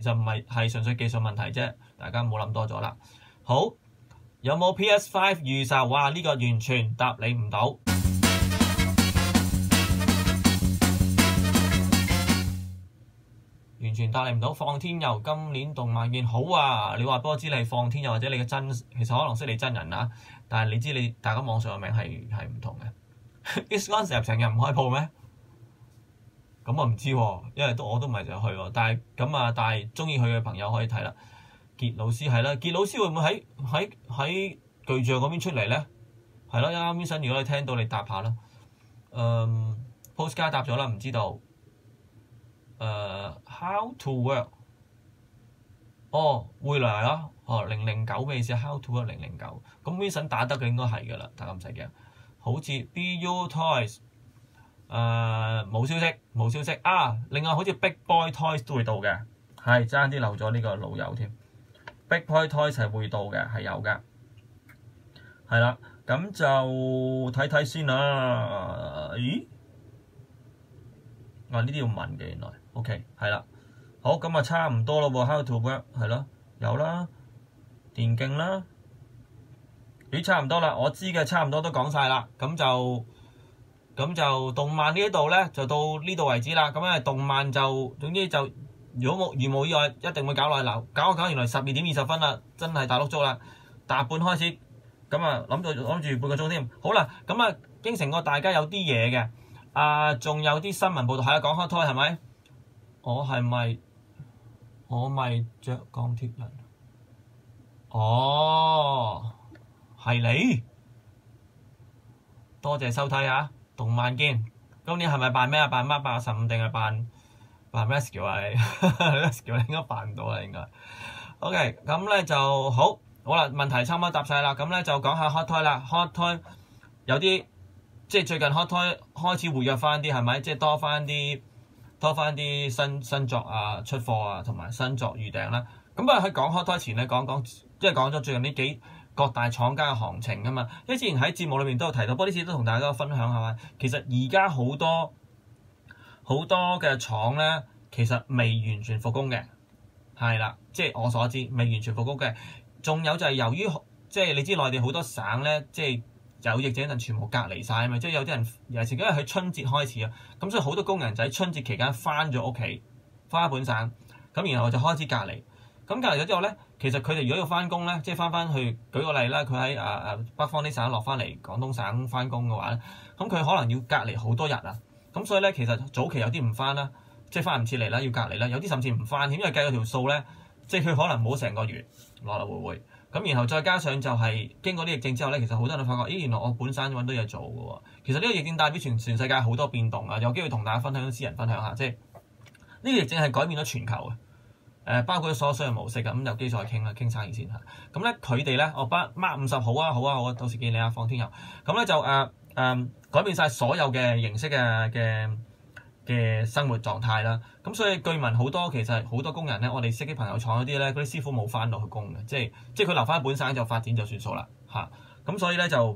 其實唔係純粹技術問題啫，大家唔好諗多咗啦。好，有冇 PS5 預售？哇！呢個完全答你唔到。完全答你唔到。放天佑今年動漫見好啊！你話俾我知你係放天佑，或者你嘅真，其實可能識你真人啊，但係你知大家網上嘅名係唔同嘅。Xconcept 成日唔開鋪咩？咁我唔知喎，因為我都唔係成日去喎。但係中意去嘅朋友可以睇啦。傑老師係啦，傑老師會唔會喺巨匠嗰邊出嚟咧？係咯，啱啱想如果你聽到你答下啦。Postcard 答咗啦，唔知道。How to work？ 會嚟啊！009咩意思 ？How to work 009？咁 Vincent 打得嘅應該係㗎啦，大家唔使驚。好似 BU Toys 冇消息啊！另外好似 Big Boy Toys 都會到嘅，係爭啲漏咗呢個老友添。Big Boy Toys 係會到嘅，係有嘅，係啦。咁就睇睇先啦。咦？呢啲要問嘅原來。OK， 係啦。好，咁啊差唔多咯喎。How to work 係咯，有啦，電競啦。差唔多啦，我知嘅差唔多都講晒啦。咁就動漫呢一度咧，就到呢度為止啦。咁咧動漫就總之就如無意外，一定會搞耐流，搞原來12:20啦，真係大碌竹啦。大半開始，咁啊諗住半個鐘添。好啦，咁啊應承過大家有啲嘢嘅，仲有啲新聞報道係講 Hot Toy 係咪？我咪着鋼鐵人？係你，多謝收睇啊！動漫見，今年係咪扮咩啊？扮乜85定係扮 Rescue 啊？Rescue 應該扮唔到啦，應該。OK，咁咧就好啦，問題差唔多答晒啦。咁咧就講下 Hot Toy 啦。Hot Toy 有啲即係最近 Hot Toy 開始活躍翻啲，係咪？即係多翻啲新作啊出貨啊，同埋新作預訂啦。咁喺講 Hot Toy 前咧，講咗最近呢各大廠家嘅行情㗎嘛。因為之前喺節目裏面都有提到，不過呢次都同大家分享下嘛。其實而家好多嘅廠咧，其實未完全復工嘅，係啦，即係我所知未完全復工嘅。仲有就係由於即係你知內地好多省咧，即係有疫情嗰陣全部隔離晒啊嘛，即係有啲人尤其是因為喺春節開始啊，咁所以好多工人仔春節期間翻咗屋企，翻本省，咁然後就開始隔離。咁隔離咗之後咧，其實佢哋如果要翻工咧，即係翻去舉個例啦，佢喺北方啲省落翻嚟廣東省翻工嘅話咧，咁佢可能要隔離好多日啊。咁所以咧，其實早期有啲唔翻啦，即係翻唔切嚟啦，要隔離啦。有啲甚至唔翻添，因為計嗰條數咧，即係佢可能冇成個月來來回回。咁然後再加上就係經過啲疫症之後咧，其實好多人都發覺，原來我本身揾到嘢做嘅喎。其實呢個疫症代表全世界好多變動啊，有機會同大家分享，私人分享下，即係呢個疫症係改變咗全球嘅。包括所有商業模式嘅，咁有機再傾啦，傾生意先嚇。咁咧佢哋咧，我Mark 50好啊，到時見你啊，放天佑。咁咧就改變晒所有嘅形式嘅生活狀態啦。咁所以據聞好多其實好多工人咧，我哋識啲朋友廠嗰啲咧，嗰啲師傅冇翻到去工嘅，即係佢留翻本省就發展就算數啦嚇。咁所以咧就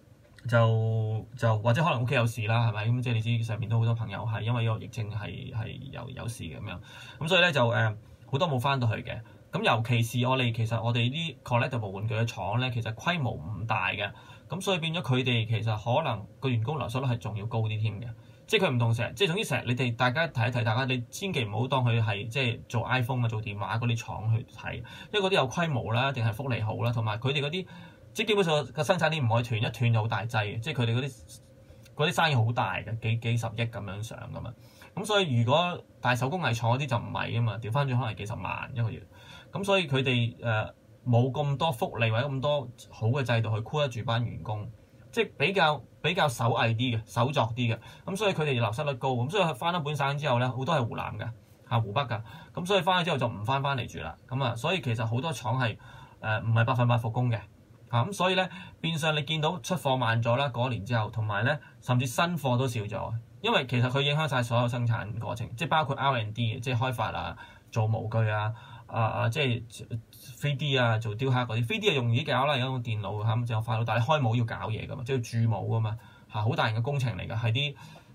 或者可能屋企有事啦，係咪？咁即係你知上面都好多朋友係因為呢個疫症係有事嘅咁樣。咁所以咧就好多冇翻到去嘅。咁尤其是我哋啲 collectible 玩具嘅廠咧，其實規模唔大嘅，咁所以變咗佢哋其實可能個員工流失率係仲要高啲添嘅。即係佢唔同成日，即係總之成日你哋大家提一提大家，你千祈唔好當佢係即係做 iPhone 啊、做電話嗰啲廠去睇，因為嗰啲有規模啦，定係福利好啦，同埋佢哋嗰啲即係基本上個生產鏈唔可以斷，一斷就好大劑嘅，即係佢哋嗰啲生意好大嘅，幾十億咁樣上噶嘛。咁所以如果大手工藝廠嗰啲就唔係啊嘛，調翻轉可能幾十萬一個月。咁所以佢哋冇咁多福利或者咁多好嘅制度去箍得住班員工，即係比較手藝啲嘅、手作啲嘅。咁所以佢哋流失率高。咁所以翻咗本省之後咧，好多係湖南嘅、湖北㗎。咁所以翻咗之後就唔翻嚟住啦。咁啊，所以其實好多廠係唔係100%復工嘅。咁所以咧變相你見到出貨慢咗啦，嗰年之後，同埋咧甚至新貨都少咗。因為其實佢影響晒所有生產過程，即係包括 R&D 即係開發啊、做模具啊、即係 3D 啊、做雕刻嗰啲。3D 係容易搞啦，而家用電腦咁就快到，但係開模要搞嘢噶嘛，即係要鑄模噶嘛，好大型嘅工程嚟㗎，係啲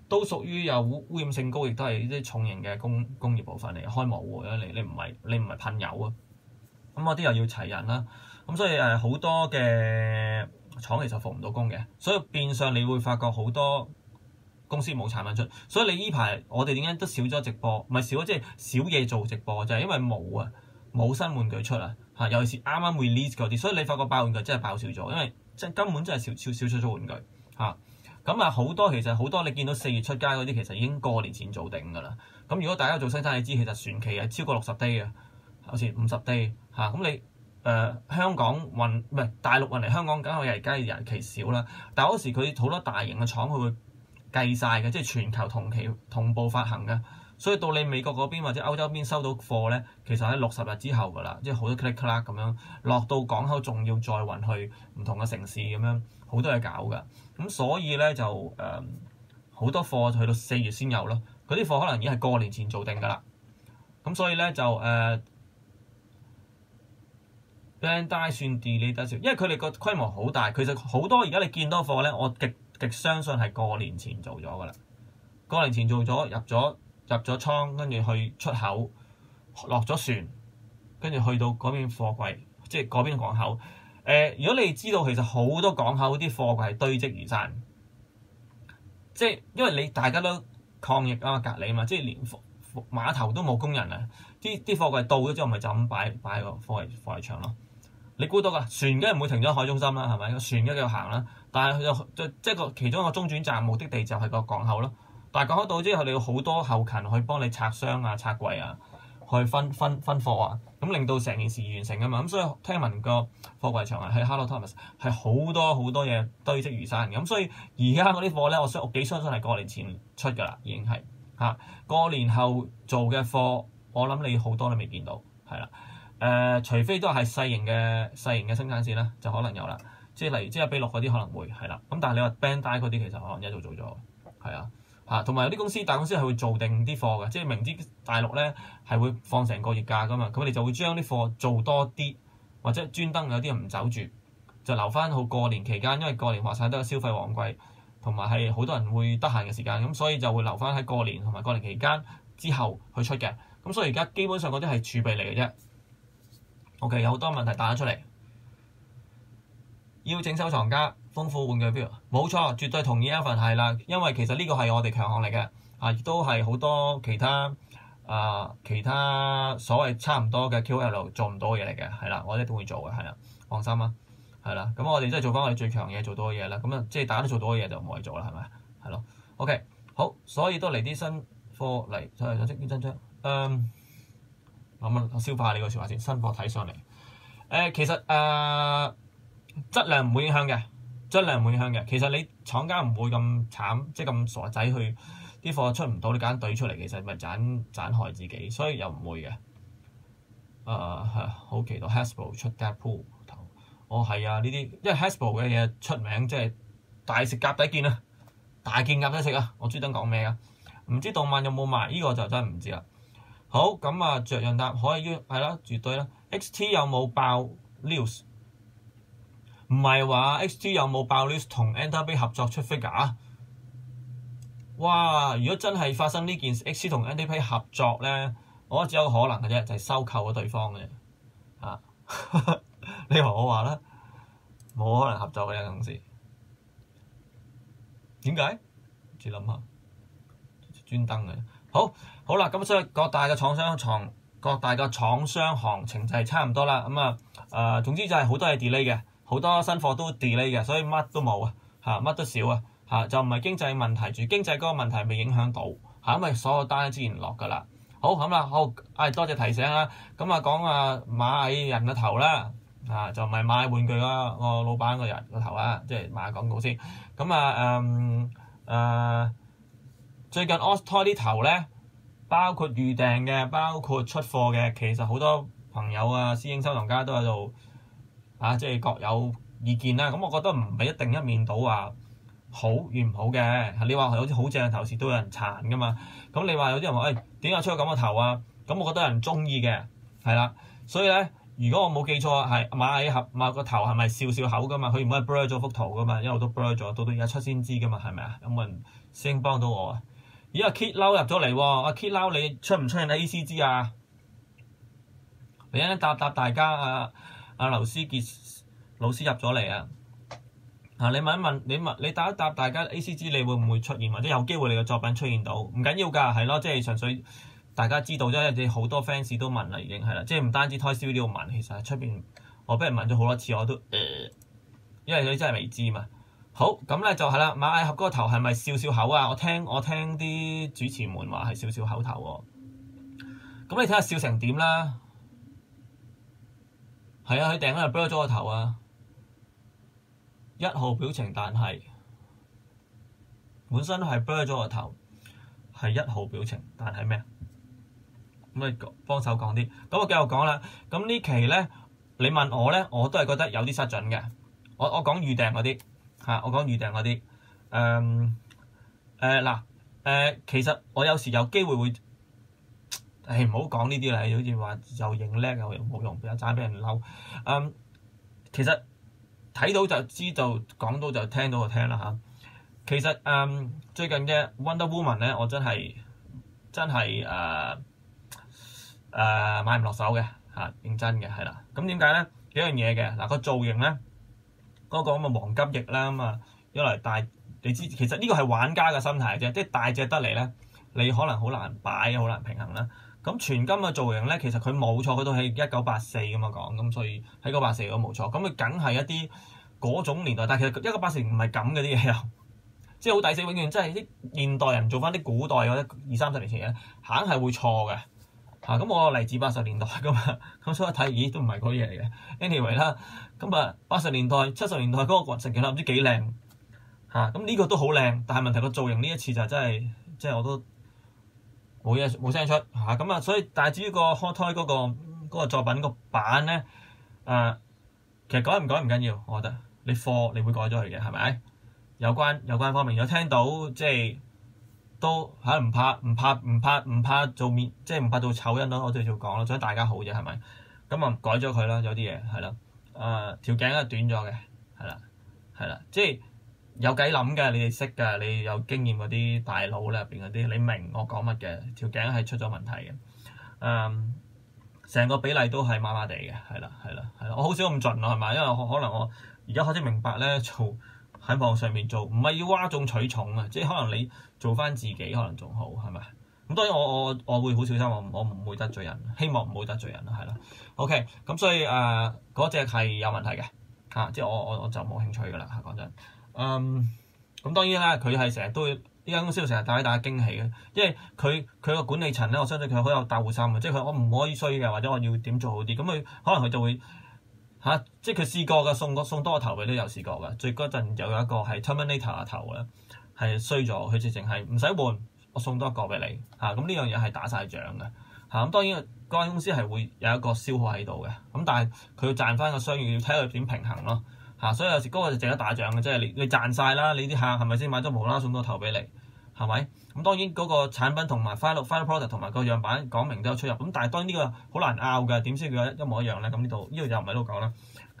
都屬於有污染性高，亦都係啲重型嘅工業部分嚟，開模喎，你唔係噴油啊，咁嗰啲又要齊人啦，咁所以好多嘅廠其實復唔到工嘅，所以變相你會發覺好多公司冇產品出，所以你呢排我哋點解都少咗直播，唔係少咗即係少嘢做直播，就係因為冇新玩具出啊嚇，尤其是啱啱 release 嗰啲，所以你發覺爆玩具真係爆少咗，因為根本真係少出咗玩具嚇。咁其實好多你見到4月出街嗰啲，其實已經過年前做定㗎啦。咁如果大家做生產，你知其實船期係超過60 day 嘅，好似50 day 嚇。咁你香港運唔係大陸運嚟香港，梗係日期少啦。但係嗰時佢好多大型嘅廠，佢會計晒嘅，即係全球同步發行嘅。所以到你美國嗰邊或者歐洲邊收到貨咧，其實喺60日之後㗎啦，即係好多 click click 咁樣落到港口，仲要再運去唔同嘅城市咁樣，好多嘢搞㗎。咁所以咧就好多貨去到4月先有咯，嗰啲貨可能已經係過年前做定㗎啦。咁所以咧就Bandai 算 delay 得少，因為佢哋個規模好大，其實好多而家你見到貨咧，我極相信係過年前做咗㗎啦。過年前做咗入咗倉，跟住去出口，落咗船，跟住去到嗰邊貨櫃，即係嗰邊港口。如果你知道其實好多港口啲貨櫃係堆積如山，即係因為你大家都抗疫啊嘛，隔離啊嘛，即係連碼頭都冇工人啊，啲貨櫃到咗之後咪就咁擺喺個貨櫃場咯。你估到㗎？船梗係唔會停咗喺海中心啦，係咪？個船梗係繼續行啦，但係即係其中一個中轉站目的地就係個港口咯。但係港口到之後，你要好多後勤去幫你拆箱啊、拆櫃啊，去分貨啊，咁令到成件事完成啊嘛。咁所以聽聞個貨櫃場喺 Hello Thomas 係好多嘢堆積如山嘅。咁所以而家嗰啲貨咧，我幾相信係過年前出㗎啦，已經係嚇。過年後做嘅貨，我諗你好多都未見到，係啦。除非都係細型嘅生產線啦，就可能有啦。即係例如比6嗰啲可能會係啦。咁但係你話 Bandai 嗰啲其實可能一早做咗，係啊。同埋有啲大公司係會做定啲貨嘅，即係明知大陸咧係會放成個月假噶嘛，咁你就會將啲貨做多啲，或者專登有啲人唔走住，就留翻好過年期間，因為過年話晒都係消費旺季，同埋係好多人會得閒嘅時間，咁所以就會留翻喺過年同埋過年期間之後去出嘅。咁所以而家基本上嗰啲係儲備嚟嘅啫。OK， 有好多問題彈咗出嚟，要整收藏家。豐富玩具表，冇錯，絕對同意一份係啦，因為其實呢個係我哋強項嚟嘅，亦都係好多其他所謂差唔多嘅 QL 做唔到嘅嘢嚟嘅，係啦，我一定會做嘅，係啦，放心啦，係啦，咁我哋真係做翻我哋最強嘢做到嘅嘢啦，咁啊即係大家都做到嘅嘢就唔可以做啦，係咪？係咯 ，OK， 好，所以都嚟啲新貨嚟，就係即真章，我消化下你個説話先，新貨睇上嚟，其實質量唔會影響嘅。質量唔會影響嘅，其實你廠家唔會咁慘，即係咁傻仔去啲貨出唔到，你揀隊出嚟，其實咪盞害自己，所以又唔會嘅。好期待 Hasbro 出 Deadpool 頭，係啊，呢啲因為 Hasbro 嘅嘢出名，即係大食夾底見啊，大件夾底食啊，我專登講咩啊？唔知動漫有冇賣？呢個就真係唔知啦。好咁啊，着樣答可以係啦，絕對啦。XT 有冇爆 news？唔係話 XT 有冇爆 news 同 Enterbay 合作出 figure？ 哇！如果真係發生呢件事 ，XT 同 Enterbay 合作咧，我覺得只有個可能嘅啫，就係收購咗對方嘅啫。你話我話啦，冇可能合作嘅呢間公司。點解？自諗下，專登嘅。好啦，咁所以各大嘅廠商行情就係差唔多啦。咁總之就係好多嘢 delay 嘅。好多新貨都 delay 嘅，所以乜都冇乜都少就唔係經濟問題住，經濟嗰個問題未影響到因為所有單之前落㗎啦。好咁啦，多謝提醒啦。咁講螞蟻人個頭啦，就唔係螞蟻玩具啦，我老闆個人個頭啦，即係賣廣告先。咁最近 Ostoy 啲頭咧，包括預訂嘅，包括出貨嘅，其實好多朋友師兄收藏家都喺度。即係各有意見啦。咁我覺得唔係一定一面倒話好與唔好嘅。你話好似好正嘅頭飾都有人殘噶嘛。咁你話有啲人話點解出咗咁嘅頭啊？咁我覺得有人中意嘅係啦。所以咧， 如果我冇記錯係螞蟻俠個頭係咪笑笑口噶嘛？佢唔係 blur 咗幅圖噶嘛，一路都 blur 咗，到而家出先知噶嘛，係咪啊？有冇人先幫到我啊？咦，阿 Kit 嬲入咗嚟喎，阿 Kit 嬲你出唔出現 ACG 啊？你一陣答大家啊！阿劉思傑老師入咗嚟啊！你問一問你答一答大家 ACG 你會唔會出現，或者有機會你嘅作品出現到？唔緊要㗎，係咯，即係純粹大家知道啫。你好多 fans 都問啦，已經係啦，即係唔單止 Toy Story 呢度問，其實係出邊我俾人問咗好多次，我都因為佢真係未知嘛。好，咁咧就係啦，螞蟻俠嗰個頭係咪笑笑口啊？我聽啲主持們話係笑笑口頭喎。咁你睇下笑成點啦？係啊，佢訂咗就 blur 咗個頭啊！1號表情，但係本身係 blur 咗個頭，係1號表情，但係咩？咁你幫手講啲。咁我繼續講啦。咁呢期咧，你問我咧，我都係覺得有啲失準嘅。我講預訂嗰啲嚇，我講預訂嗰啲。其實我有時有機會會，唔好講呢啲啦，好似話又認叻又冇用，又爭俾人嬲。其實睇到就知道，講到就聽到就聽啦嚇。其實最近嘅 Wonder Woman 咧，我真係買唔落手嘅嚇，認真嘅係啦。咁點解咧？幾樣嘢嘅嗱，個造型咧，嗰個咁嘅黃金翼啦咁啊，一嚟大，你知其實呢個係玩家嘅心態啫，即係大隻得嚟咧，你可能好難擺，好難平衡啦。咁全金嘅造型咧，其實佢冇錯，佢都係1984咁樣講，咁所以喺1984都冇錯。咁佢梗係一啲嗰種年代，但係其實1984唔係咁嘅啲嘢又，即係好抵死，永遠真係啲現代人做翻啲古代或者20-30年前嘅，硬係會錯嘅嚇。咁我嚟自80年代噶嘛，咁所以一睇，咦都唔係嗰啲嘢嚟嘅。anyway 啦，咁啊80年代、70年代嗰個神奇俠唔知幾靚嚇，咁呢個都好靚，但係問題個造型呢一次就真係，即係我都冇聲出嚇。咁啊，所以但係至於個 Hot Toy 嗰個作品個版咧，其實改唔改唔緊要，我覺得你貨你會改咗佢嘅係咪？有關方面有聽到即係都嚇唔怕做面，即係唔怕做醜人咯。我哋就講咯，想大家好啫係咪？咁啊改咗佢啦，有啲嘢係啦。條頸係短咗嘅，係啦，即係有計諗嘅，你哋識㗎，你有經驗嗰啲大佬咧入邊嗰啲，你明我講乜嘅？條頸係出咗問題嘅，成個比例都係麻麻地嘅，係啦，我好少咁盡咯，係咪？因為可能我而家開始明白咧，做喺網上面做，唔係要嘩眾取寵啊，即係可能你做翻自己可能仲好，係咪？咁當然我會好小心，我唔會得罪人，希望唔會得罪人啦，係啦。OK，咁所以嗰隻係有問題嘅嚇，即係我就冇興趣㗎啦嚇，講真。咁當然啦，佢係成日都呢間公司成日帶俾大家驚喜嘅，因為佢個管理層咧，我相信佢好有鬥心嘅，即係我唔可以衰嘅，或者我要點做好啲，咁佢可能佢就會即係佢試過嘅，送多個頭俾你，有試過嘅。最嗰陣有一個係 Terminator 嘅頭咧，係衰咗，佢直情係唔使換，我送多一個俾你嚇。咁呢樣嘢係打晒獎嘅嚇。咁當然嗰間公司係會有一個消耗喺度嘅，咁但係佢要賺翻個商業，要睇佢點平衡咯。所以有時嗰個就值得打獎嘅，即係你賺晒啦，你啲客係咪先買咗無啦啦送多頭俾你，係咪？咁當然嗰個產品同埋 final product 同埋個樣板講明都有出入，咁但係當然呢個好難拗嘅，點先佢一模一樣咧？咁呢度就唔喺度講啦。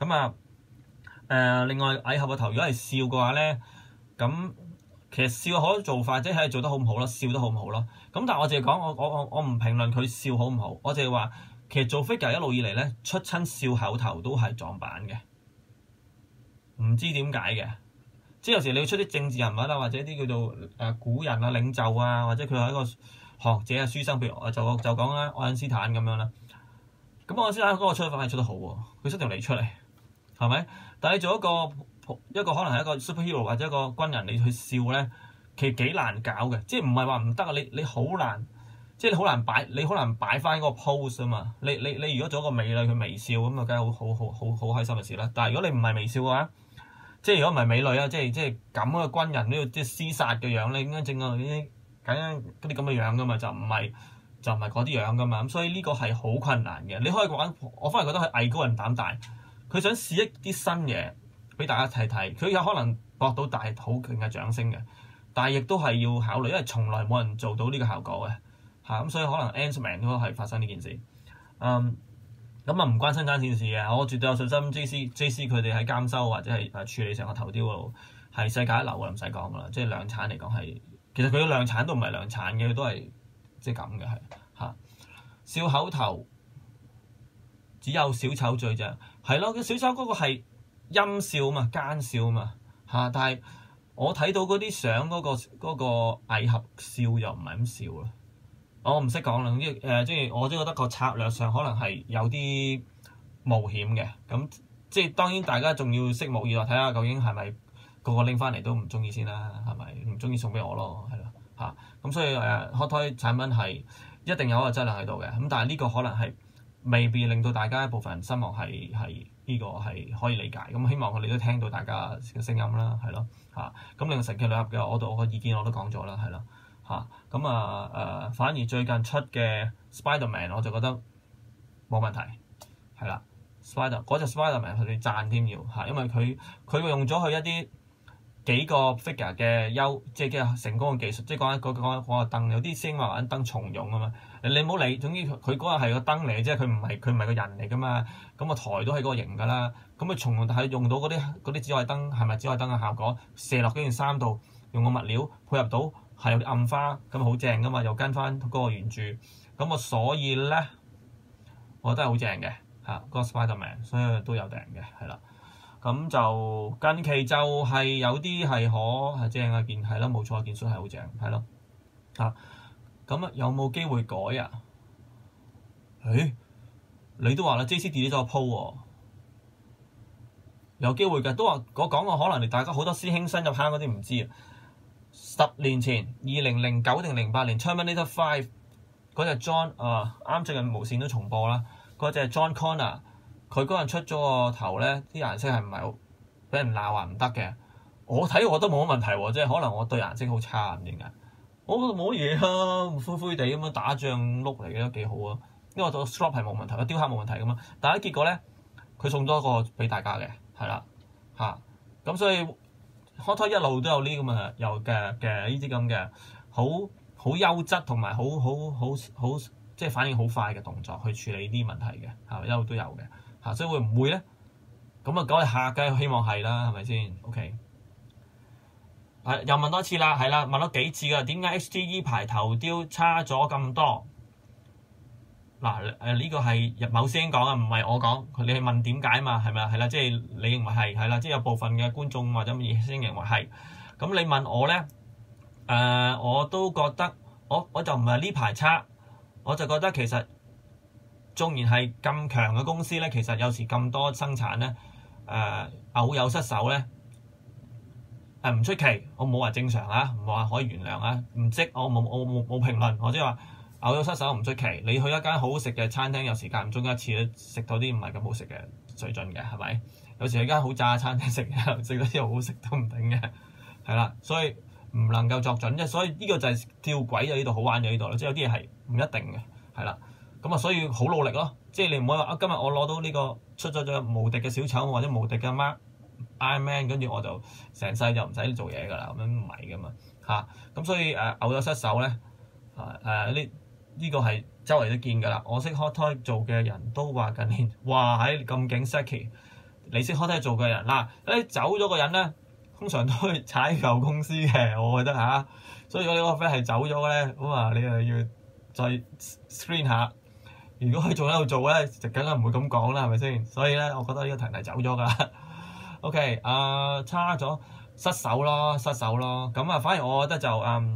咁另外蟻俠個頭如果係笑嘅話咧，咁其實笑可做法即係做得好唔好咯，笑得好唔好咯。咁但係我淨係講我唔評論佢笑好唔好，我淨係話其實做 figure 一路以嚟咧出親笑口頭都係撞板嘅。唔知點解嘅，即係有時你要出啲政治人物啦，或者啲叫做古人啊、領袖啊，或者佢係一個學者啊、書生，譬如我就講啦，愛因斯坦咁樣啦。咁愛因斯坦嗰個出法係出得好喎，佢出條脷出嚟，係咪？但係你做一個可能係一個 superhero 或者一個軍人，你去笑咧，其實幾難搞嘅，即係唔係話唔得啊？你好難，即係你好難擺翻嗰個 pose 啊嘛。你如果做一個美女佢微笑咁啊，梗係好開心嘅事啦。但係如果你唔係微笑嘅話，即係如果唔係美女啊，即係咁嘅軍人都要即係廝殺嘅樣咧，應該整個啲咁嘅樣噶嘛，就唔係嗰啲樣噶嘛。咁所以呢個係好困難嘅。你可以講，我反而覺得係藝高人膽大，佢想試一啲新嘢俾大家睇睇，佢有可能博到大好勁嘅掌聲嘅，但係亦都係要考慮，因為從來冇人做到呢個效果嘅嚇。咁所以可能 Ant-Man 都係發生呢件事。 咁啊唔關生產線事嘅，我絕對有信心 J.C 佢哋喺監修或者係處理成個頭雕嗰度係世界一流嘅，唔使講噶啦。即係量產嚟講係，其實佢嘅量產都唔係量產嘅，佢都係即係咁嘅係嚇。笑口頭只有小丑最啫，係咯，小丑嗰個係陰笑嘛，奸笑嘛嚇，但係我睇到嗰啲相嗰個偽合笑又唔係咁笑啦。我唔識講啦，即係我都覺得個策略上可能係有啲冒險嘅，咁即係當然大家仲要拭目以待，睇下究竟係咪個個拎翻嚟都唔中意先啦，係咪唔中意送俾我咯，係咯嚇，咁所以Hot Toys 產品係一定有一個質量喺度嘅，咁但係呢個可能係未必令到大家一部分人失望，係呢個係可以理解，咁希望我哋都聽到大家嘅聲音啦，係咯嚇，咁另外神奇女俠嘅我個意見我都講咗啦，係啦。咁反而最近出嘅 Spider-Man 我就覺得冇問題，係啦 嗰隻 Spider-Man 佢哋讚添要嚇，因為佢用咗佢一啲幾個 figure 嘅即係成功嘅技術，即係講個燈有啲先話玩燈重用啊嘛，你唔好理，總之佢嗰日係個燈嚟嘅啫，佢唔係個人嚟噶嘛，咁個台都係嗰個型噶啦，咁佢重用係用到嗰啲紫外燈係咪紫外燈嘅效果射落嗰件衫度，用個物料配合到。係有啲暗花咁好正噶嘛，又跟翻嗰個原著，咁我所以咧，我覺得係好正嘅嚇，嗰個 Spider-Man， 所以都有訂嘅，係啦。咁就近期就係有啲係正嘅件，係咯，冇錯，件恤係好正，係咯嚇。咁有冇機會改啊？你都話啦 ，JC delete 咗個 po 喎，有機會嘅，都話我講過，可能大家好多師兄新入坑嗰啲唔知啊。10年前2009定08年 Terminator 5嗰隻 John 啱最近無線都重播啦，嗰隻 John Connor 佢嗰陣出咗個頭咧，啲顏色係唔係好俾人鬧話唔得嘅？我睇我都冇乜問題喎，即係可能我對顏色好差唔知點解，我覺得冇嘢啊，灰灰地咁樣打仗碌嚟嘅都幾好啊，因為我個 strap 係冇問題，個雕刻冇問題咁啊，但係結果咧佢送咗個俾大家嘅，係啦嚇，咁所以。Hot Toys 一路都有呢咁嘅有嘅呢啲咁嘅好優質同埋好即係反應好快嘅動作去處理呢啲問題嘅嚇，一路都有嘅嚇，所以會唔會咧？咁啊，講嚟下梗係希望係啦，係咪先 ？OK， 又問多次啦，係啦，問咗幾次㗎？點解 HTE 排頭雕差咗咁多？嗱呢個係某師兄講啊，唔係我講。你係問點解嘛？係咪啊？係啦，即係你認為係啦，即係有部分嘅觀眾或者乜嘢師兄認為係。咁你問我咧，我都覺得我就唔係呢排差，我就覺得其實縱然係咁強嘅公司咧，其實有時咁多生產咧，偶有失手咧，唔出奇。我冇話正常啊，唔話可以原諒啊，唔識我冇評論，我即係話。偶有失手唔出奇，你去一間好好食嘅餐廳，有時間唔中一次都食到啲唔係咁好食嘅水準嘅，係咪？有時去間好渣嘅餐廳食到啲好好食都唔頂嘅，係啦，所以唔能夠作準啫。所以呢個就係吊詭喺呢度好玩喺呢度咯，即係有啲嘢係唔一定嘅，係啦。咁啊，所以好努力咯，即係你唔好話今日我攞到呢個出咗隻無敵嘅小丑或者無敵嘅 Iron Man， 跟住我就成世就唔使做嘢㗎啦，咁樣唔係㗎嘛嚇。咁所以偶有失手咧，呢個係周圍都見㗎啦，我識 Hot Toys 做嘅人都話近年，哇喺咁勁 Saki， 你識 Hot Toys 做嘅人嗱，走咗個人咧，通常都會踩舊公司嘅，我覺得嚇。所以如果你個 friend 係走咗嘅咧，咁啊你又要再 screen 下。如果佢仲喺度做咧，就梗係唔會咁講啦，係咪先？所以咧，我覺得呢個題係走咗㗎啦。OK，差咗失手咯。咁啊，反而我覺得就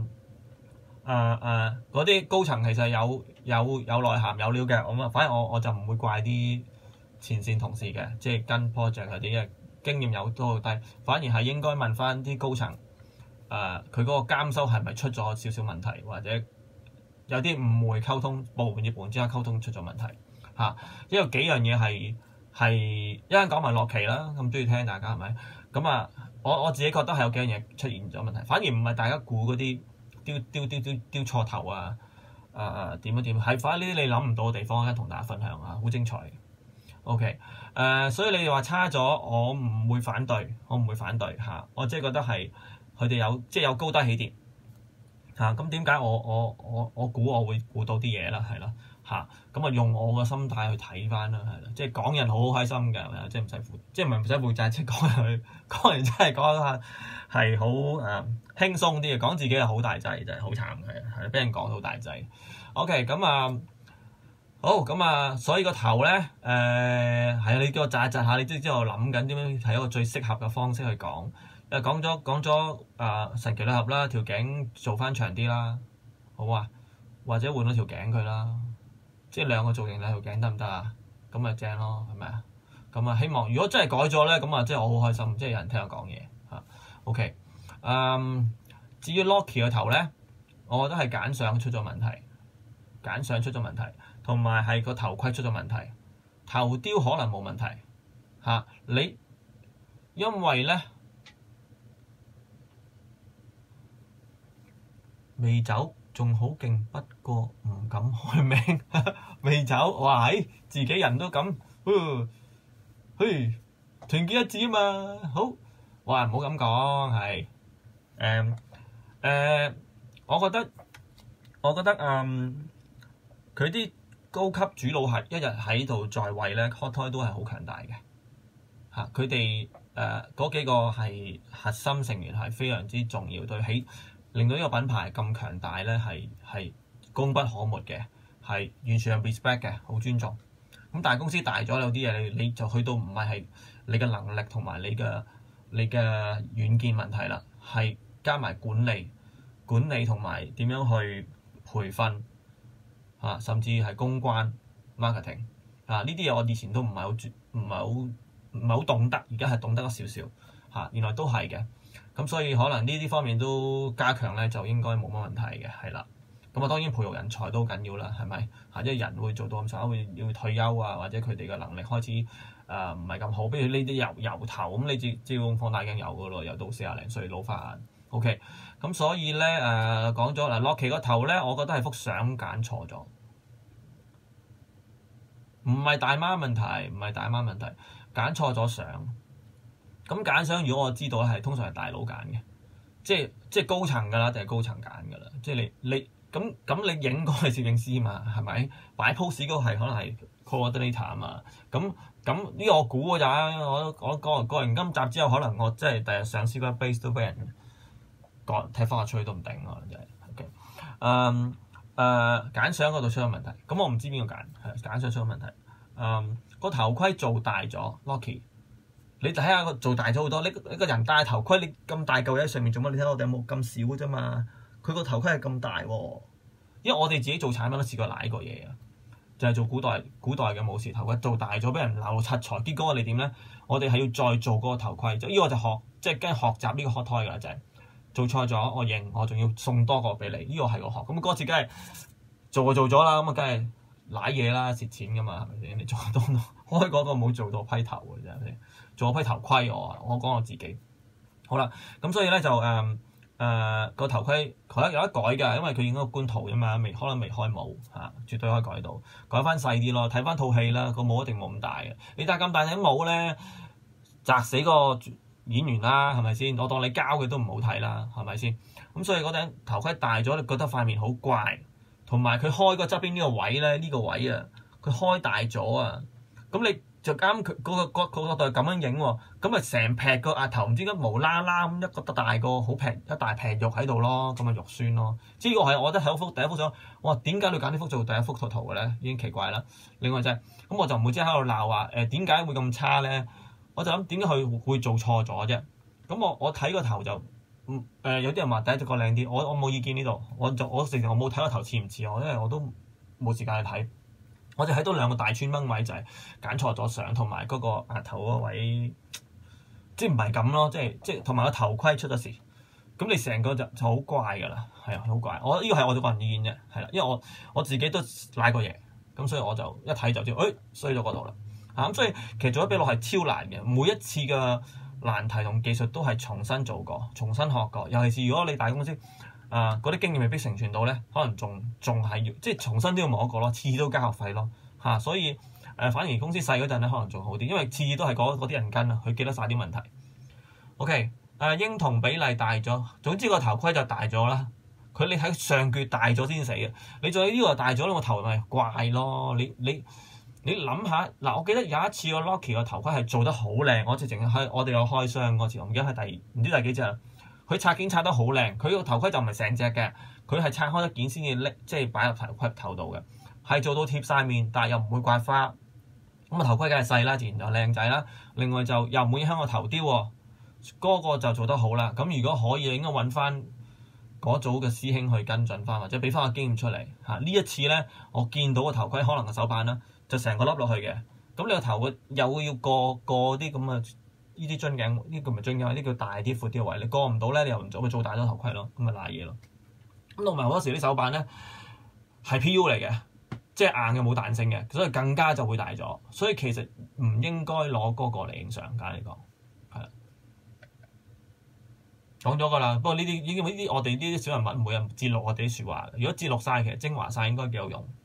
嗰啲高層其實有內涵有料嘅，咁啊，反而我就唔會怪啲前線同事嘅，即係跟 project 嗰啲嘅經驗有多低，反而係應該問翻啲高層，佢嗰個監修係咪出咗少少問題，或者有啲誤會溝通，部門與部門之間溝通出咗問題嚇，因為幾樣嘢係一陣講埋落期啦，咁都要聽大家係咪？咁啊，我自己覺得係有幾樣嘢出現咗問題，反而唔係大家估嗰啲。丟錯頭啊！點係反正呢啲你諗唔到嘅地方，同大家分享啊，好精彩。OK，所以你哋話差咗，我唔會反對嚇，我即係覺得係佢哋有高低起跌嚇。咁點解我估我會估到啲嘢啦，係啦嚇，咁啊用我個心態去睇翻啦，係啦，即係講人好開心嘅，係咪啊？即係唔使負，即係唔使負責，即係講人真係講下係好輕鬆啲嘅，講自己係好大劑，真係好慘嘅，係俾人講好大劑。OK，咁好咁所以個頭咧係啊，你叫我窒一窒下，你知我諗緊點樣係一個最適合嘅方式去講。因為講咗神奇女俠啦，條頸做翻長啲啦，好啊，或者換咗條頸佢啦，即係兩個造型兩條頸得唔得啊？咁咪正咯，係咪啊？咁希望如果真係改咗咧，咁即係我好開心，即係有人聽我講嘢嚇。OK，至於 Loki 個頭咧，我覺得係揀相出咗問題，同埋係個頭盔出咗問題，頭雕可能冇問題嚇你，因為咧未走仲好勁，不過唔敢開名。未走，哇！自己人都咁，團結一致啊嘛，好，哇！唔好咁講，係我覺得佢啲高級主腦係一日喺度在位咧 ，hot toy 都係好強大嘅嚇。佢哋嗰幾個係核心成員係非常之重要，對起令到呢個品牌咁強大咧，係功不可沒嘅，係完全係 respect 嘅，好尊重。咁但係公司大咗，有啲嘢你就去到唔係你嘅能力同埋你嘅軟件問題啦，係加埋管理同埋點樣去培訓甚至係公關 marketing 呢啲嘢我以前都唔係好懂得，而家係懂得咗少少原來都係嘅。咁所以可能呢啲方面都加強咧，就應該冇乜問題嘅，係啦。咁當然培育人才都緊要啦，係咪？即係人會做到咁上下，會要退休或者佢哋嘅能力開始唔係咁好。比如呢啲油頭咁，你照用放大鏡油噶咯，油到40零歲老花眼。OK， 咁所以咧講咗嗱，Loki個頭咧，我覺得係幅相揀錯咗，唔係大媽問題，揀錯咗相。咁揀相，如果我知道咧，係通常係大佬揀嘅，即係高層㗎啦，定係高層揀㗎啦。即係你咁你影嗰係攝影師嘛，係咪？擺 pose 嗰個係可能係 coordinator 啊嘛。咁呢個我估㗎咋，我過完今集之後，可能我即係第日上 Secret Base 都俾人踢翻我出去都唔定喎，真係。OK，揀相嗰度出咗問題，咁我唔知邊個揀，揀相出咗問題。個頭盔做大咗 Loki。你睇下佢做大咗好多，你個人戴頭盔，你咁大嚿嘢喺上面做乜？你睇我哋有冇咁少啫嘛？佢個頭盔係咁大喎，因為我哋自己做產品都試過舐過嘢啊，就係做古代嘅武士頭盔，做大咗俾人鬧到七彩。結果我哋點咧？我哋係要再做嗰個頭盔，呢個就即係跟學習呢個 hot toy 㗎，就係做錯咗，我認，我仲要送多個俾你。呢個係個學，咁嗰次梗係做咗啦，咁啊梗係舐嘢啦，蝕錢㗎嘛，係咪先？你做多開嗰個冇做到批頭嘅啫。做批頭盔我講我自己好啦，咁所以咧就個頭盔佢有得改㗎，因為佢影咗個官圖啫嘛，可能未開帽絕對可以改到，改翻細啲咯，睇翻套戲啦，個帽一定冇咁大嘅。你戴咁大頂帽咧，砸死個演員啦，係咪先？我當你膠嘅都唔好睇啦，係咪先？咁所以嗰頂頭盔大咗，你覺得塊面好怪，同埋佢開個側邊呢個位咧，呢個位啊，佢開大咗啊，咁你就啱佢嗰個角度係咁樣影喎，咁咪成劈個額頭唔知點解無啦啦咁一個大個好劈一大劈肉喺度咯，咁咪肉酸咯。呢個係我覺得係第一幅相，我話點解你揀呢幅做第一幅圖嘅咧？已經奇怪啦。另外就係咁，我就唔會即係喺度鬧話點解會咁差咧？我就諗點解佢會做錯咗啫？咁我睇個頭就有啲人話第一隻個靚啲，我冇意見呢度，我成日我冇睇個頭似唔似我，因為我都冇時間去睇。我哋睇到兩個大穿崩位就係揀錯咗相，同埋嗰個額頭嗰位，即係唔係咁咯，即係同埋個頭盔出咗事，咁你成個就好怪㗎啦，係啊，好怪。呢個係我個人意見啫，係啦，因為我自己都舐過嘢，咁所以我就一睇就知，衰咗嗰度啦。咁所以其實做咗筆錄係超難嘅，每一次嘅難題同技術都係重新做過、重新學過，尤其是如果你大公司。嗰啲經驗未必承傳到咧，可能仲係要即係重新都要磨一個咯，次次都交學費咯所以反而公司細嗰陣咧，可能仲好啲，因為次次都係嗰啲人跟啊，佢記得晒啲問題。OK，英同比例大咗，總之個頭盔就大咗啦。 佢你睇上橛大咗先死嘅，你再呢個大咗咧，個頭咪怪咯。你諗下嗱，我記得有一次個 Locky 個頭盔係做得好靚，我直情係我哋有開箱嗰次，我唔記得係唔知第幾隻啦。佢拆件拆得好靚，佢個頭盔就唔係成隻嘅，佢係拆開一件先至拎，即係擺入頭盔頭度嘅，係做到貼晒面，但係又唔會刮花。咁啊頭盔梗係細啦，自然就靚仔啦。另外就又唔會影響個頭雕喎，嗰個就做得好啦。咁如果可以，應該揾翻嗰組嘅師兄去跟進翻，或者俾翻個經驗出嚟嚇。呢一次咧，我見到個頭盔可能個手板啦，就成個笠落去嘅。咁你個頭又要過啲咁嘅呢啲樽頸，呢個唔係樽頸，呢叫大啲闊啲嘅位。你過唔到咧，你又唔做，咪做大咗頭盔咯，咁咪賴嘢咯。咁同埋好多時啲手板咧係 PU 嚟嘅，即係硬嘅冇彈性嘅，所以更加就會大咗。所以其實唔應該攞嗰個嚟影相，簡單嚟講係啦。講咗㗎啦，不過呢啲我哋呢啲小人物唔會人節錄我哋啲説話。如果節錄晒，其實精華晒應該幾有用。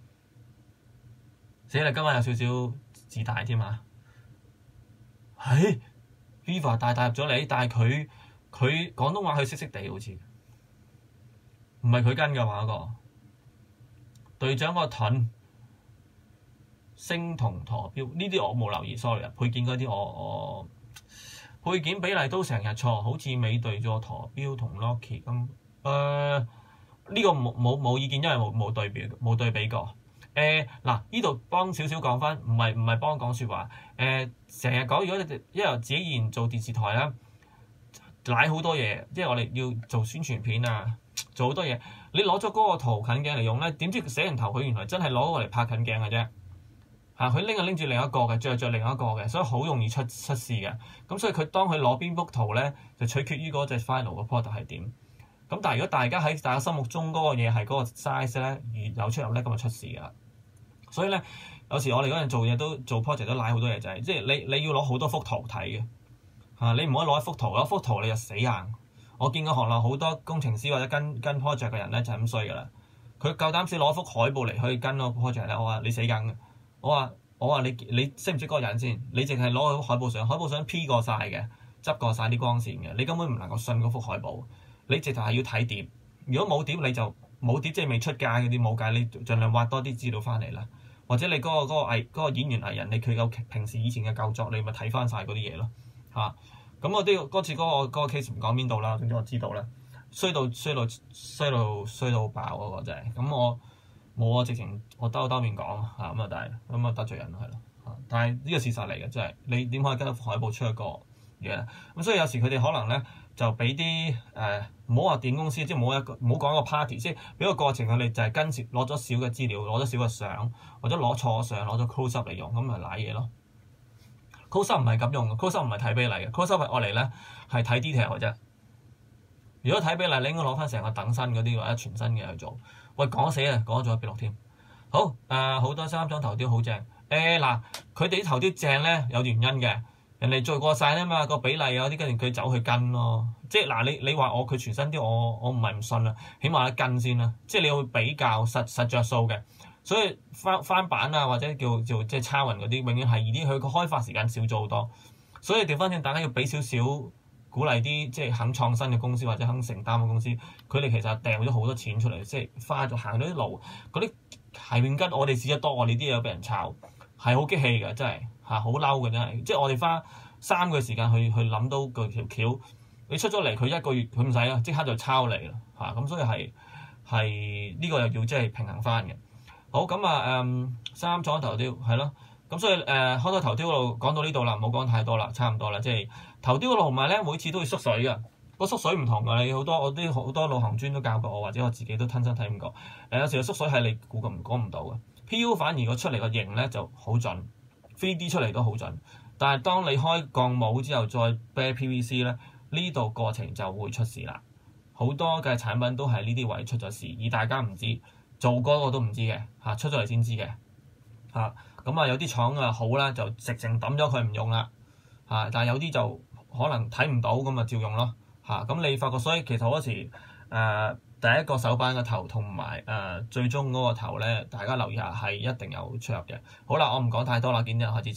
死啦！今晚有少少自大添啊！係 Viva 大入咗嚟，但係佢廣東話佢識地好似，唔係佢跟嘅話嗰個隊長個盾星同陀標呢啲我冇留意 ，sorry 啊！配件嗰啲我配件比例都成日錯，好似美隊咗陀標同 Locky 咁。呢個冇意見，因為冇對比過。嗱，呢度幫少少講翻，唔係幫講説話。成日講，如果你因為自己以前做電視台啦，賴好多嘢，即係我哋要做宣傳片啊，做好多嘢。你攞咗嗰個圖近鏡嚟用咧，點知死人頭佢原來真係攞過嚟拍近鏡嘅啫。佢拎住另一個嘅，着另一個嘅，所以好容易出事嘅。咁所以佢當佢攞邊幅圖咧，就取決於嗰隻 final 嘅 product 係點。咁但係如果大家喺大家心目中嗰個嘢係嗰個 size 咧，而有出入咧，咁就出事㗎啦。所以咧，有時我哋嗰陣做嘢都做 project 都賴好多嘢，就係即係你要攞好多幅圖睇嘅嚇，你唔可以攞一幅圖，攞一幅圖你就死硬。我見過行內好多工程師或者跟 project 嘅人咧就係咁衰㗎啦。佢夠膽死攞幅海報嚟去跟個 project 咧，我話你死梗嘅。我話你識唔識嗰個人先？你淨係攞海報相 P 過晒嘅，執過晒啲光線嘅，你根本唔能夠信嗰幅海報。你直頭係要睇碟，如果冇碟你就冇碟，即係未出街嗰啲冇計，你盡量挖多啲資料翻嚟啦。或者你嗰個演員藝人，你佢有平時以前嘅舊作，你咪睇翻晒嗰啲嘢咯嚇。咁我啲嗰次嗰個 case 唔講邊度啦，總之我知道啦，衰到爆嗰個真係。咁我冇啊，直情我兜面講嚇咁啊，但係咁啊得罪人係咯嚇。但係呢個事實嚟嘅，真係你點可以跟到海報出一個嘢咧？咁所以有時佢哋可能咧就俾啲唔好話電公司，即係唔好講一個 party，即係俾個過程佢哋就係跟住攞咗少嘅資料，攞咗少嘅相，或者攞錯相，攞咗 close up 嚟用，咁咪賴嘢咯。close up 唔係咁用嘅，close up 唔係睇比例嘅，close up 係我嚟咧係睇 detail 嘅啫。如果睇比例，你應該攞翻成個等身嗰啲或者全身嘅去做。喂，講死啊，講咗筆錄添。好好多3張頭雕好正。嗱，佢哋啲頭雕正咧有原因嘅。人哋做過晒啊嘛，個比例有啲跟住佢走去跟咯。即係嗱，你話佢全身雕，我唔係唔信啦，起碼一跟先啦。即係你要比較實着數嘅。所以翻版啊或者叫即係抄人嗰啲，永遠係易啲，佢個開發時間少咗好多。所以調翻轉，大家要俾少少鼓勵啲即係肯創新嘅公司或者肯承擔嘅公司，佢哋其實掉咗好多錢出嚟，即係花咗行咗啲路，嗰啲鞋面跟我哋試得多，我哋啲嘢俾人抄，係好激氣嘅，真係嚇好嬲嘅真係。即係我哋花3個月時間去諗到個條橋，你出咗嚟佢1個月佢唔使啊，即刻就抄你啦嚇。咁所以係呢個又要即係平衡翻嘅。好咁啊，3種頭雕係咯。咁所以開頭頭雕嗰度講到呢度啦，唔好講太多啦，差唔多啦。即係頭雕嗰度同埋咧，每次都要縮水嘅。個縮水唔同㗎，你好多老行專都教過我，或者我自己都親身體驗過。有時縮水係你估唔到嘅。PU 反而個出嚟個型咧就好準 ，3D 出嚟都好準。但係當你開鋼模之後再啤 PVC 咧，呢度過程就會出事啦。好多嘅產品都係呢啲位出咗事，而大家唔知，做嗰個都唔知嘅嚇，出咗嚟先知嘅嚇。咁有啲廠好啦，就直情抌咗佢唔用啦嚇。但係有啲就可能睇唔到咁照用咯嚇。咁你發覺，所以其實好多時第一個手板嘅頭同埋最終嗰個頭咧，大家留意下係一定有出入嘅。好啦，我唔講太多啦，見啲人開始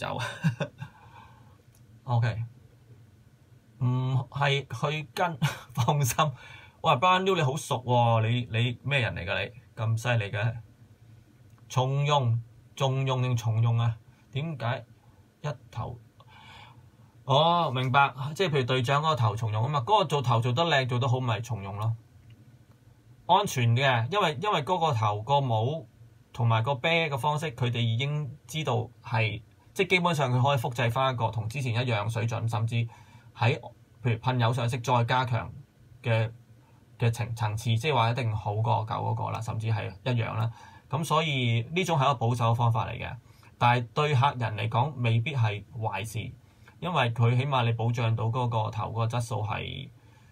走。OK，唔係去跟，放心， 我話 Brian Liu 你好熟喎，你咩人嚟㗎你？咁犀利嘅？重用定重用啊？點解一頭？哦，明白，即係譬如隊長嗰個頭重用啊嘛，嗰個做頭做得靚做得好咪重用咯，安全嘅，因為嗰個頭個帽同埋個啤嘅方式，佢哋已經知道係即係基本上佢可以複製翻一個同之前一樣水準，甚至喺譬如噴油上色再加強嘅層次，即係話一定好過舊嗰個啦，甚至係一樣啦。咁所以呢種係一個保守嘅方法嚟嘅，但係對客人嚟講未必係壞事。因為佢起碼你保障到嗰個頭嗰個質素係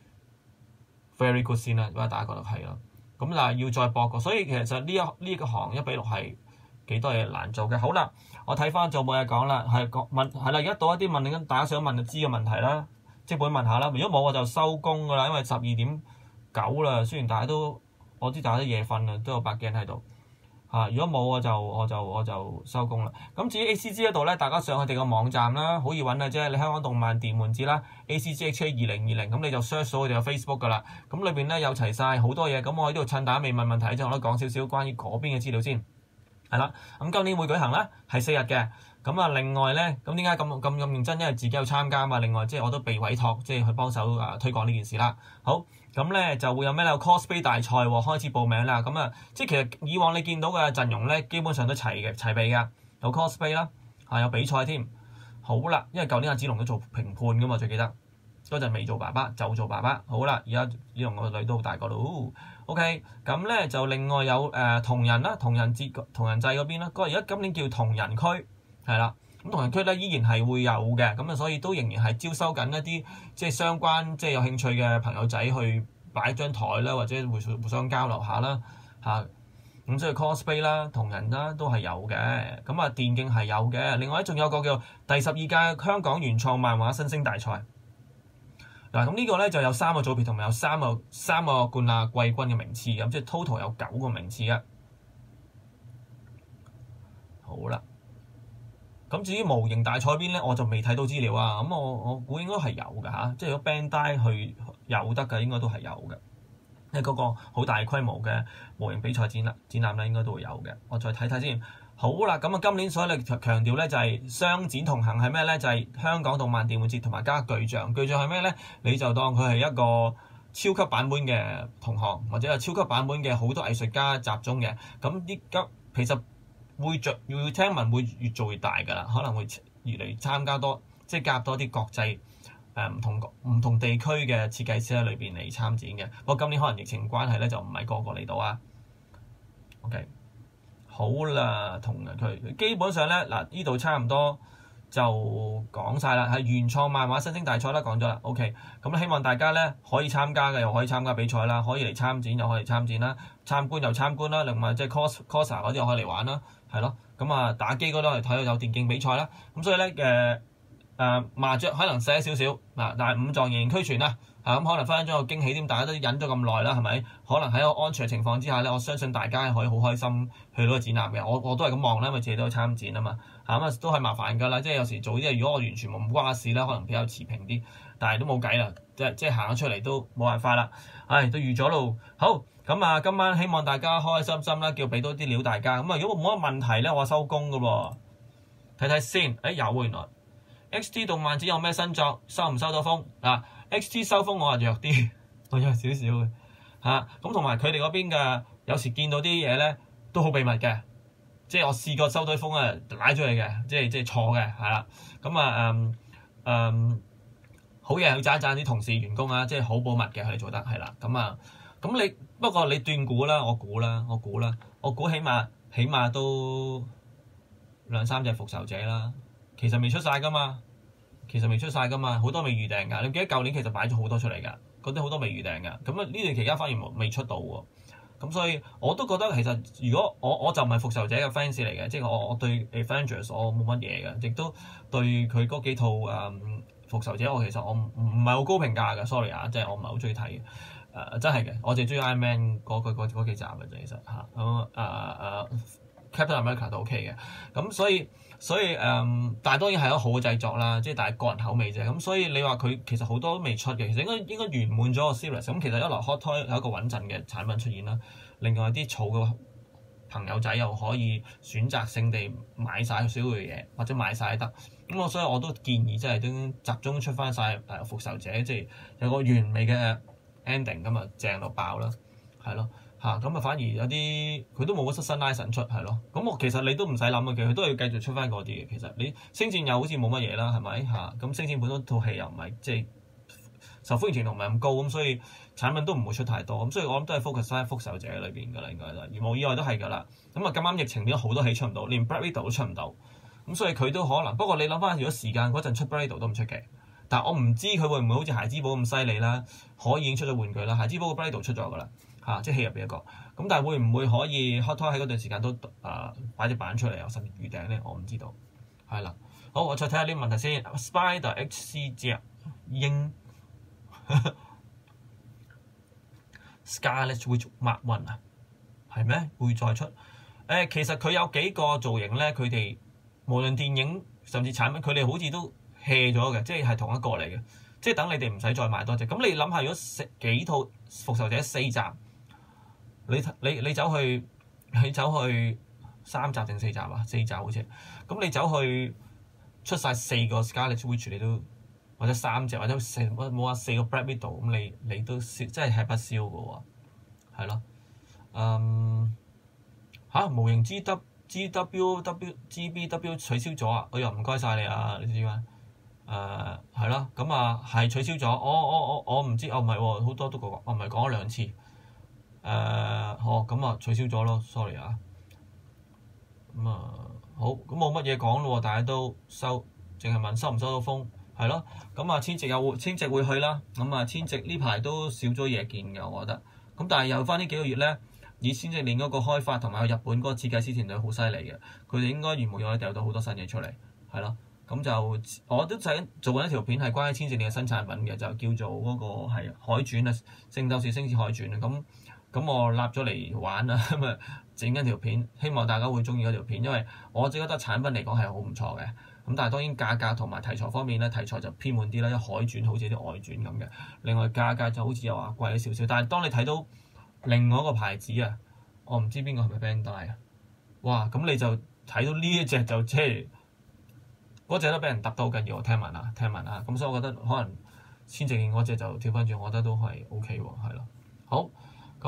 very good 先啦，因為大家覺得係咯。咁但係要再搏過，所以其實呢個行1:6係幾多嘢難做嘅。好啦，我睇翻就冇嘢講啦，係啦，而家到一啲問緊大家想問就知嘅問題啦，即管問下啦。如果冇我就收工㗎啦，因為12:09啦。雖然我知大家都夜瞓啦，都有白鏡喺度。如果冇我就收工啦。咁至於 ACG 嗰度咧，大家上佢哋個網站啦，好易揾嘅啫。你香港動漫電玩節啦 ，ACGHA2020，咁你就 search 到佢哋嘅 Facebook 噶啦。咁裏邊咧有齊晒好多嘢。咁我喺度趁大家未問問題之後，我都講少少關於嗰邊嘅資料先。係啦，咁今年會舉行啦，係4日嘅。咁啊，另外咧，咁點解咁認真？因為自己有參加嘛。另外即係我都被委託，即係去幫手推廣呢件事啦。好，咁咧就會有咩咧？有 cosplay 大賽喎，開始報名啦。咁啊，即係其實以往你見到嘅陣容咧，基本上都齊備㗎，有 cosplay 啦，有比賽添。好啦，因為舊年阿子龍都做評判㗎嘛，最記得嗰陣未做爸爸就做爸爸。好啦，而家子龍個女都好大個咯。OK，咁咧就另外有同人啦，同人祭嗰邊啦。而家今年叫同人區。係啦，咁同人區咧依然係會有嘅，咁啊所以都仍然係招收緊一啲即係相關即係有興趣嘅朋友仔去擺張台啦，或者互相交流下啦嚇。咁所以 cosplay 啦、同人啦都係有嘅，咁啊電競係有嘅。另外仲有個叫第12屆香港原創漫畫新星大賽。嗱，咁呢個咧就有3個組別同埋有三個冠亞季軍嘅名次，咁即係 total 有9個名次嘅。好啦。咁至於模型大賽邊咧，我就未睇到資料啊。咁我估應該係有㗎嚇，即係如果 Bandai 去有得嘅，應該都係有嘅。因為嗰個好大規模嘅模型比賽展覽咧，應該都會有嘅。我再睇睇先。好啦，咁啊今年所以你強調咧就係雙展同行係咩咧？就係香港動漫電玩節同埋加巨匠。巨匠係咩咧？你就當佢係一個超級版本嘅同行，或者係超級版本嘅好多藝術家集中嘅。咁依家其實要聽聞會越做越大㗎啦，可能會越嚟越參加多，即係加入多啲國際唔同地區嘅設計師喺裏邊嚟參展嘅。不過今年可能疫情關係咧，就唔係個個嚟到啊。OK， 好啦，同人區基本上咧嗱，呢度差唔多就講晒啦，係原創漫畫新星大賽啦，講咗啦。OK， 咁希望大家咧可以參加嘅，又可以參加比賽啦，可以嚟參展又可以嚟參展啦，參觀又參觀啦，另外即係 coser 嗰啲又可以嚟玩啦。係咯，咁啊打機嗰度嚟睇到有電競比賽啦，咁所以咧麻雀可能細少少嗱，但係五臟仍然俱全啦，咁可能分分鐘有驚喜添，大家都忍咗咁耐啦，係咪？可能喺一個安全嘅情況之下咧，我相信大家可以好開心去到個展覽嘅。我都係咁望啦，因為自己都有參展啊嘛，咁啊都係麻煩㗎啦，即係有時做啲嘢，如果我完全唔關事咧，可能比較持平啲，但係都冇計啦，即係行咗出嚟都冇辦法啦，都預咗咯，好。咁啊，今晚希望大家開開心心啦，叫俾多啲料大家。咁啊，如果冇乜問題咧，我收工㗎喎。睇睇先，有喎原來。XT 動漫展有咩新作？收唔收到風？XT 收風我係弱啲，我弱少少嘅嚇。咁同埋佢哋嗰邊嘅，有時見到啲嘢咧都好秘密嘅。即係我試過收到風啊，拉咗嚟嘅，即係錯嘅，係啦。咁啊好嘢，要讚啲同事員工啊，即係好保密嘅，佢哋做得係啦。咁不過你斷估啦，我估起碼都2-3隻復仇者啦。其實未出晒㗎嘛，好多未預訂㗎。你記得舊年其實擺咗好多出嚟㗎，嗰啲好多未預訂㗎。咁啊呢段期間反而未出到喎。咁所以我都覺得其實如果我就唔係復仇者嘅 fans 嚟嘅，即係我對 Avengers 我冇乜嘢嘅，亦都對佢嗰幾套復仇者我其實我唔係好高評價嘅 ，sorry 啊，即係我唔係好中意睇嘅。真係嘅，我淨係中意 Iron Man 嗰幾集嘅啫，其實嚇。Captain America 都 OK 嘅。咁所以所以但係當然係一個好嘅製作啦，即係但係個人口味啫。咁所以你話佢其實好多都未出嘅，其實應該圓滿咗個 series。咁其實一來 Hot Toy 有一個穩陣嘅產品出現啦，另外啲儲嘅朋友仔又可以選擇性地買晒少嘅嘢，或者買晒得。咁所以我都建議即係都集中出翻晒復仇者，即係有個完美嘅 ending 咁啊，正到爆啦，係咯。咁啊，反而有啲佢都冇乜出新拉神出，係咯。咁我其實你都唔使諗嘅，佢都要繼續出翻嗰啲嘅。其實你星戰又好似冇乜嘢啦，係咪嚇？咁星戰本身套戲又唔係即係受歡迎程度唔係咁高，咁所以產品都唔會出太多。咁所以我諗都係 focus 喺復仇者裏邊㗎啦，應該係。如無意外都係㗎啦。咁啊，咁啱疫情變咗好多戲出唔到，連 Black Widow 都出唔到。咁所以佢都可能，不過你諗翻如果時間嗰陣出 Black Widow 都唔出奇。但係我唔知佢會唔會好似孩之寶咁犀利啦，可以已經出咗玩具啦。孩之寶個 Black Widow 出咗㗎啦。即係戲入邊一個，咁但係會唔會可以 Hot Toy 喺嗰段時間都擺隻版出嚟，甚至預訂咧？我唔知道。係啦，好，我再睇下呢個問題先。Spider HC 隻鷹Scarlet Witch Mark One 啊，係咩？會再出？其實佢有幾個造型咧，佢哋無論電影甚至產品，佢哋好似都 hea 咗嘅，即係同一個嚟嘅，即係等你哋唔使再買多隻。咁你諗下，如果幾套復仇者4集？你走去3集定4集啊？4集好似，咁你走去出晒4個 Scarlet Witch 你都，或者3隻或者冇話4個 Black Widow， 咁你都真係吃不消嘅喎，係咯。模型 GBW 取消咗啊！我又唔該晒你啊，你知咩？係咯，咁係取消咗。我唔知，唔係喎，好多都講，我唔係講咗2次。咁取消咗咯 ，sorry 啊。好，咁冇乜嘢講咯喎，大家都收，淨係問收唔收到風，係咯。咁千夕會去啦。咁千夕呢排都少咗嘢見㗎，我覺得。咁但係又翻呢幾個月咧，以千夕鏈嗰個開發同埋日本嗰個設計師團隊好犀利嘅，佢哋應該如無意外掉到好多新嘢出嚟，係咯。咁就我都想做緊一條片係關於千夕鏈嘅新產品嘅，就叫做嗰個係海傳啊，聖鬥士星矢海傳啊。咁我立咗嚟玩啦，咁整緊條片，希望大家會中意嗰條片，因為我自己覺得產品嚟講係好唔錯嘅。咁但係當然價格同埋題材方面咧，題材就偏滿啲啦，因為海傳好似啲外傳咁嘅。另外價格就好似又話貴咗少少，但係當你睇到另外一個牌子啊，我唔知邊個係咪 Bandai 啊？哇！咁你就睇到呢一隻就即係嗰隻都俾人揼到好緊要，我聽聞啊。咁所以我覺得可能千夕嗰隻就調翻轉，我覺得都係 OK 喎，係咯。好。咁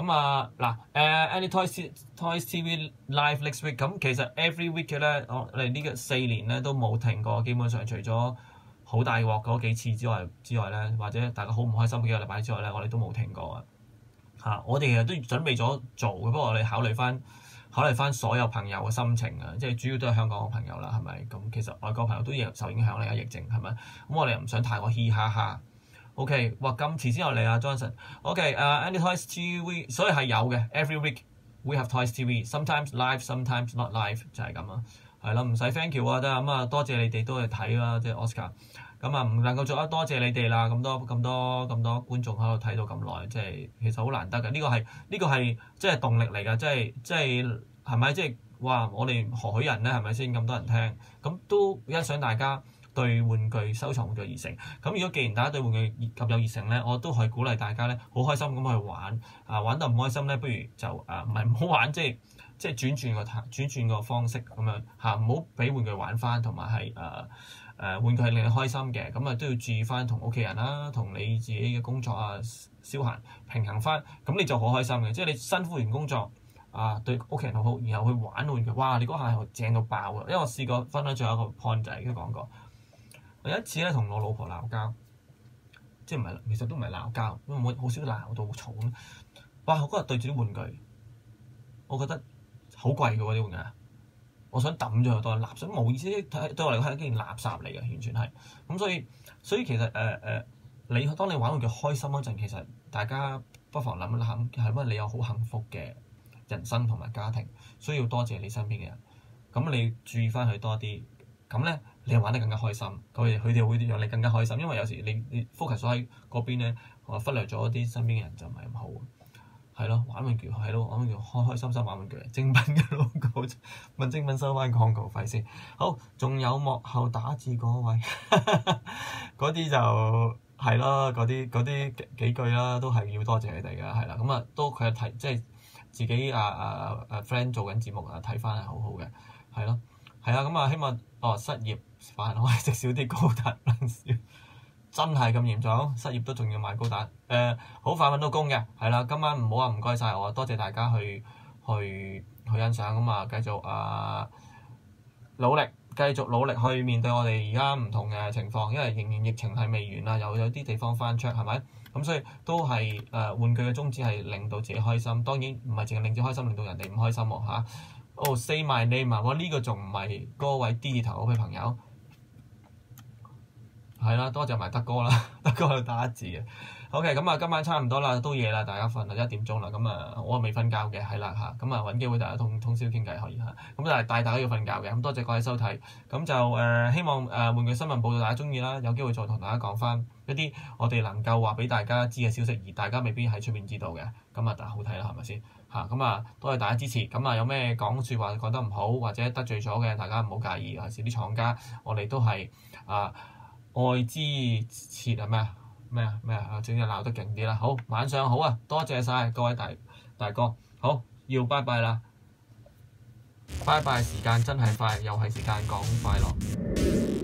Any Toys TV Live Next Week， 咁其實 every week 嘅咧，我哋呢個4年咧都冇停過，基本上除咗好大鑊嗰幾次之外咧，或者大家好唔開心幾個禮拜之外咧，我哋都冇停過啊。我哋其實都準備咗做嘅，不過我哋考慮翻所有朋友嘅心情啊，即係主要都係香港嘅朋友啦，係咪？咁其實外國朋友都受影響啦，而家疫症係咪？咁我哋又唔想太過嘻哈哈。OK， 哇咁遲先落嚟啊 Johnson。OK，Any Toys TV， 所以係有嘅。Every week we have Toys TV，sometimes live，sometimes not live， 就係咁啊。係咯，唔使 thank you 啊，得咁啊，多謝你哋都去睇啦，即係 Oscar。咁唔能夠做得多謝你哋啦，咁多觀眾喺度睇到咁耐，即係其實好難得嘅。呢個係即係動力嚟㗎，即係係咪？即係哇！我哋何許人咧？係咪先咁多人聽？咁都欣賞大家對玩具收藏嘅熱誠，咁如果既然大家對玩具咁有熱誠咧，我都可以鼓勵大家咧，好開心咁去玩，玩得唔開心咧，不如就唔係唔好玩，即係轉轉個方式咁樣嚇，唔好俾玩具玩翻，同埋係玩具係令你開心嘅，咁都要注意翻同屋企人啦，同你自己嘅工作消閒平衡翻，咁你就好開心嘅，即係你辛苦完工作對屋企人好好，然後去玩玩具，哇！你嗰下係正到爆啊！因為我試過分享咗一個 point 仔都講過。我有一次咧同我老婆鬧交，即係唔係，其實都唔係鬧交，因為我好少鬧到好嘈咁。哇！嗰日對住啲玩具，我覺得好貴嘅喎啲玩具，我想抌咗佢當垃圾，冇意思。對我嚟講係一件垃圾嚟嘅，完全係。咁所以其實你當你玩玩具開心嗰陣，其實大家不妨諗一諗，係因為你有好幸福嘅人生同埋家庭，需要多謝你身邊嘅人。咁你注意翻佢多啲，咁咧。你又玩得更加開心，佢哋會讓你更加開心，因為有時你 focus 喺嗰邊咧，忽略咗啲身邊嘅人就唔係咁好。 係咯，玩玩具係咯，玩玩具開開心心玩玩具，精品嘅 logo，問精品收翻廣告費先。好，仲有幕後打字嗰位，嗰啲就係咯，嗰啲幾句啦，都係要多謝你哋嘅，係啦。咁啊，都佢提即係自己friend 做緊節目啊，睇翻係好好嘅，係咯，係啊。咁啊，希望失業飯可以食少啲高達少。真係咁嚴重，失業都仲要買高達，好快揾到工嘅，係啦。今晚唔好話唔該晒我，多謝大家去欣賞咁啊，繼續繼續努力去面對我哋而家唔同嘅情況，因為仍然疫情係未完啊，有啲地方翻出係咪？咁所以都係玩具嘅宗旨係令到自己開心，當然唔係淨係令自己開心，令到人哋唔開心喎嚇。Say my name 啊，哇呢個仲唔係嗰位 D 頭嗰位朋友？係啦，多謝埋德哥啦，德哥喺度打字嘅。OK，咁啊，今晚差唔多啦，都夜啦，大家瞓啦，1點鐘啦。咁啊，我未瞓覺嘅，係啦嚇。咁啊，揾機會大家通宵傾偈可以嚇。咁但係大家要瞓覺嘅。咁多謝各位收睇。咁就希望玩具新聞報道大家中意啦，有機會再同大家講翻一啲我哋能夠話俾大家知嘅消息，而大家未必喺出邊知道嘅。咁啊，但係好睇啦，係咪先嚇？咁啊，多謝大家支持。咁啊，有咩講説話講得唔好或者得罪咗嘅，大家唔好介意。尤其是啲廠家，我哋都係愛之切係咩啊？總之鬧得勁啲啦。好，晚上好啊，多謝晒各位大哥。好，要拜拜啦，拜拜時間真係快，又係時間講快樂。